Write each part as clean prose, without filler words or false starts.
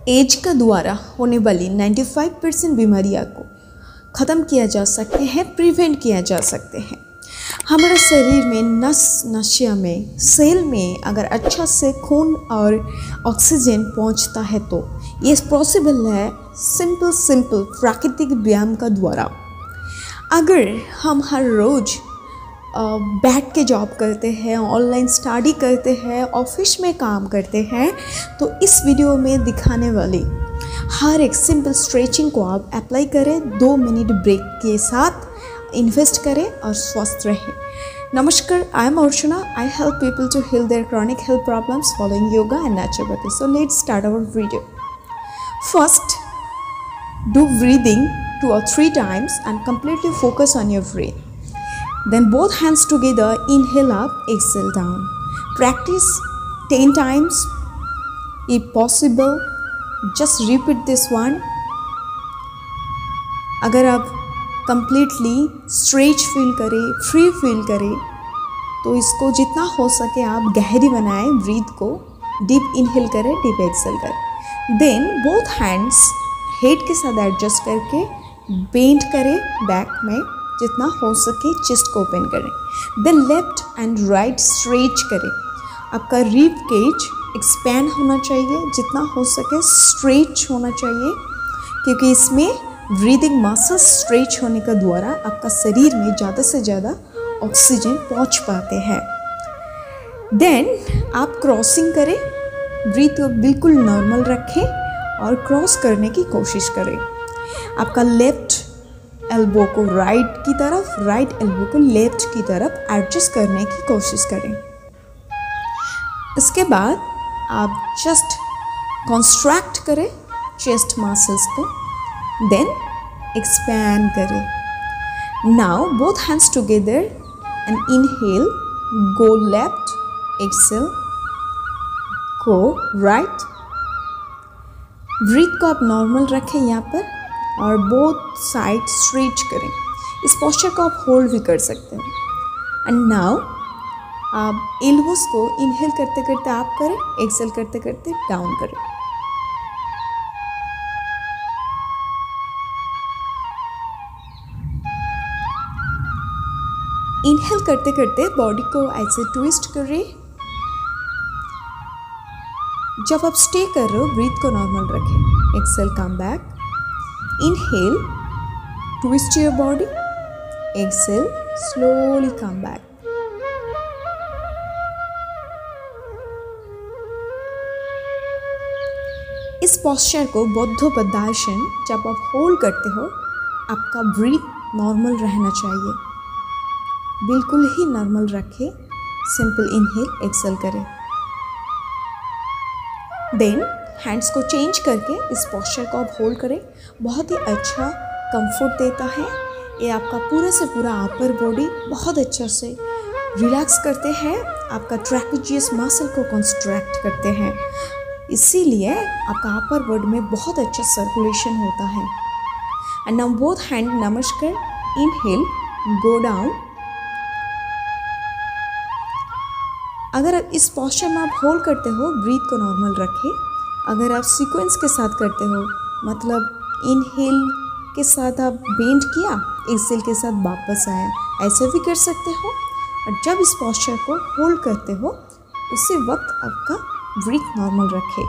As का द्वारा होने वाली 95% बीमारियां को ख़त्म किया जा सकते हैं, प्रिवेंट किया जा सकते हैं। हमारे शरीर में नस नशिया में सेल में अगर अच्छा से खून और ऑक्सीजन पहुंचता है तो ये पॉसिबल है सिंपल प्राकृतिक व्यायाम का द्वारा। अगर हम हर रोज़ बैठ के जॉब करते हैं, ऑनलाइन स्टडी करते हैं, ऑफिस में काम करते हैं, तो इस वीडियो में दिखाने वाली हर एक सिंपल स्ट्रेचिंग को आप अप्लाई करें, 2 मिनट ब्रेक के साथ इन्वेस्ट करें और स्वस्थ रहें। नमस्कार, I am Archana. I help people to heal their chronic health problems following yoga and naturopathy. So let's start our video. First, do breathing 2 or 3 times and completely focus on your breath. Then both hands together, inhale up, exhale down. Practice 10 times if possible. Just repeat this one. अगर आप completely stretch feel करें, free feel करें, तो इसको जितना हो सके आप गहरी बनाएं, ब्रीथ को डीप इनहेल करें, डीप एक्सहेल करें। देन बोथ हैंड्स हेड के साथ एडजस्ट करके बेंड करें, बैक में जितना हो सके चेस्ट को ओपन करें। Then left and right stretch करें। आपका रिब केज एक्सपैंड होना चाहिए, जितना हो सके स्ट्रेच होना चाहिए, क्योंकि इसमें ब्रीदिंग मसल्स स्ट्रेच होने का द्वारा आपका शरीर में ज़्यादा से ज़्यादा ऑक्सीजन पहुंच पाते हैं। देन आप क्रॉसिंग करें, ब्रीथ को बिल्कुल नॉर्मल रखें और क्रॉस करने की कोशिश करें। आपका लेफ्ट एल्बो को राइट की तरफ, राइट एल्बो को लेफ्ट की तरफ एडजस्ट करने की कोशिश करें। इसके बाद आप जस्ट कॉन्स्ट्रैक्ट करें चेस्ट मसल्स को, देन एक्सपैंड करें। Now both hands together and inhale, go left, exhale, go right. Breath को आप नॉर्मल रखें यहाँ पर और बोथ साइड स्ट्रेच करें। इस पोस्चर को आप होल्ड भी कर सकते हैं। एंड नाउ आप एल्बोस को इनहेल करते करते आप करें, एक्सहेल करते करते डाउन करें। इनहेल करते करते बॉडी को ऐसे ट्विस्ट करें। जब आप स्टे कर रहे हो ब्रीथ को नॉर्मल रखें। Exhale, come back, inhale, twist your body, exhale, slowly come back. इस पोस्चर को बौद्ध पद्मासन जब आप होल्ड करते हो, आपका ब्रीथ नॉर्मल रहना चाहिए, बिल्कुल ही नॉर्मल रखें। सिंपल इनहेल, एक्सहेल करें। देन हैंड्स को चेंज करके इस पोस्चर को आप होल्ड करें। बहुत ही अच्छा कंफर्ट देता है। ये आपका पूरा से पूरा अपर बॉडी बहुत अच्छा से रिलैक्स करते हैं, आपका ट्रैपेजियस मसल को कॉन्स्ट्रैक्ट करते हैं, इसीलिए आपका अपर बॉडी में बहुत अच्छा सर्कुलेशन होता है। And now both hand, namaskar, inhale, go down. अगर आप इस पोस्चर में आप होल्ड करते हो, ब्रीथ को नॉर्मल रखें। अगर आप सीक्वेंस के साथ करते हो, मतलब इनहेल के साथ आप बेंड किया, एक्सहेल के साथ वापस आया, ऐसे भी कर सकते हो। और जब इस पोस्चर को होल्ड करते हो, उसी वक्त आपका ब्रीथ नॉर्मल रखें।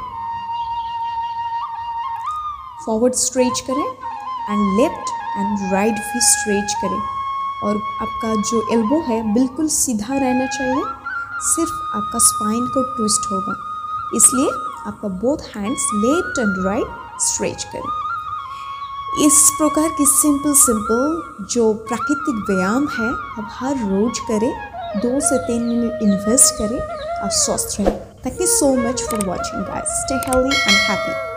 फॉरवर्ड स्ट्रेच करें एंड लेफ्ट एंड राइट भी स्ट्रेच करें। और आपका जो एल्बो है बिल्कुल सीधा रहना चाहिए, सिर्फ आपका स्पाइन को ट्विस्ट होगा, इसलिए आपका both hands left and right stretch करें। इस प्रकार की सिंपल जो प्राकृतिक व्यायाम है आप हर रोज करें, 2 से 3 मिनट इन्वेस्ट करें और स्वस्थ रहें। Thank you so much for watching guys. Stay healthy and happy.